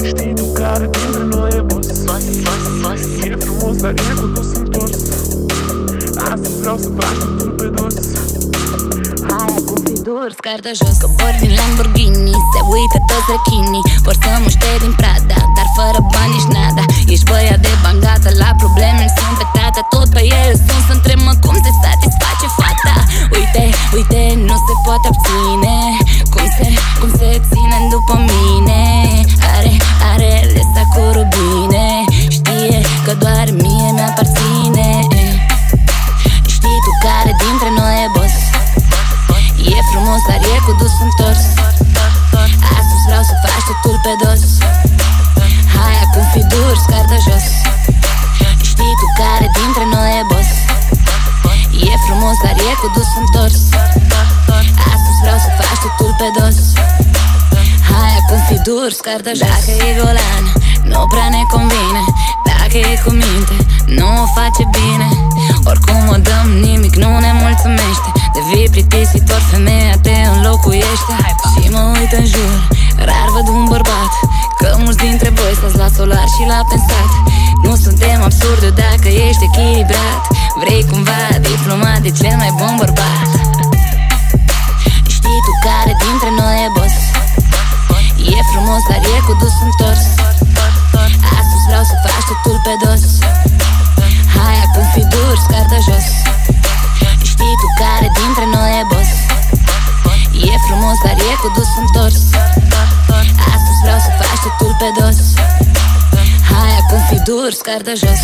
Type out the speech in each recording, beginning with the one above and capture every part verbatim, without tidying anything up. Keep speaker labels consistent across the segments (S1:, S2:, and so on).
S1: Știi tu care dintre noi e boss? E frumos, dar e cu dus întors. Astăzi vreau să faci totul pe dos.
S2: Hai cu fidur, scar de jos. Cobor din Lamborghini, se uită toți rechinii. Vor să muște din Prada, dar fără bani nici nada. Ești băiat de bangată, la probleme sunt pe tata. Tot pe el sunt să întrebă cum se satisface fata. Uite, uite, nu se poate obține. Cum se, cum se ține după mine. Are, are lesa cu rubine. Știe că doar mie mi-aparține. Știi tu care dintre noi e boss? E frumos, dar e cu dus întors. Astăzi vreau să faci totul pe dos. Hai acum fi dur, scar de jos. Știi tu care dintre noi e boss? E frumos, dar e cu dus întors. Astăzi vreau să faci totul pe dos. Hai acum fi dur, scar de jos. Dacă e golan, nu prea ne convine. Dacă e cu minte, nu o face bine. Oricum o dăm, nimic nu ne mulțumește. Devii plictisitor, femeia te înlocuiește. Și mă uit în jur, rar văd un bărbat. Că mulți dintre voi stați la solar și la pensat. Nu suntem absurde dacă ești echilibrat. Vrei cumva diplomat de cel mai bun bărbat. Știi tu care dintre noi e boss? E frumos, dar e cu dus întors. Astăzi vreau să faci totul pe dos. Hai acum fi dur, scar de jos. Știi tu care dintre noi e boss? E frumos, dar e cu dus întors. Astăzi vreau să faci totul pe dos. Hai acum fi dur, scar de jos.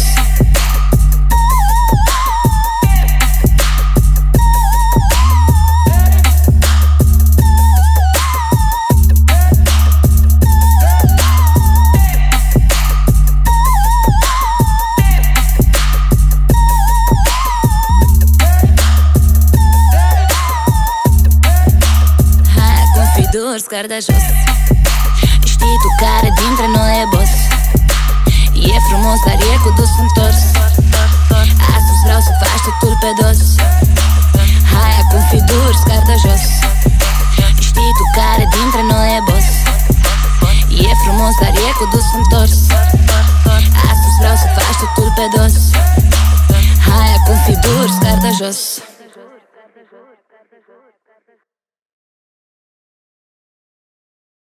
S2: Scar de jos. Știi tu care dintre noi e boss? E frumos, dar e cu dus întors. Astăzi vreau să faci totul pe dos. Hai acum fi dur, scar de jos. Știi tu care dintre noi e boss? E frumos, dar e cu dus întors. Astăzi vreau să faci totul pe dos. Hai acum fi dur, scar de jos.